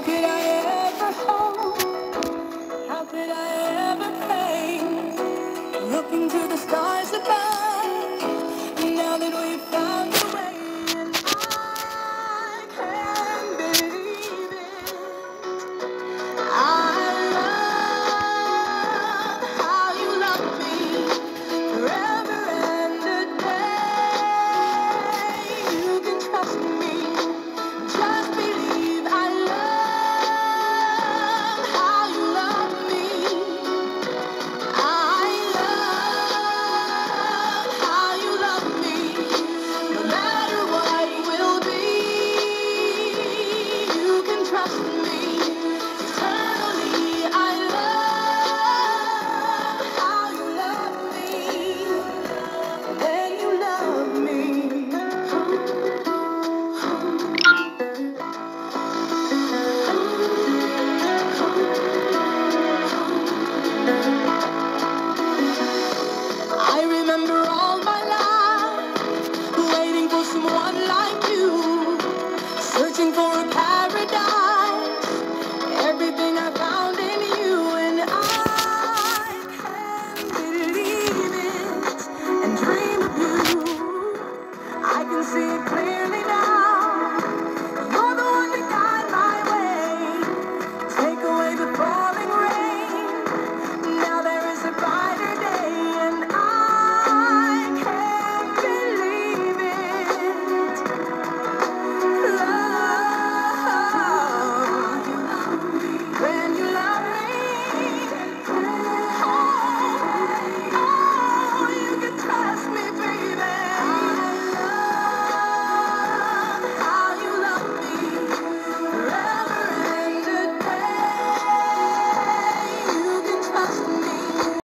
could I ever hope? How could I ever pray? Looking to the stars above, now that we found a way, and I can't believe it. I love how you love me forever and a day. You can trust me, just believe. I love how you love me. I love how you love me. No matter what will be, you can trust me. Eternally, I love how you love me. When you love me. I remember all my life waiting for someone like you, searching for a paradise, everything I found in you, and I can believe it and dream of you. I can see it clearly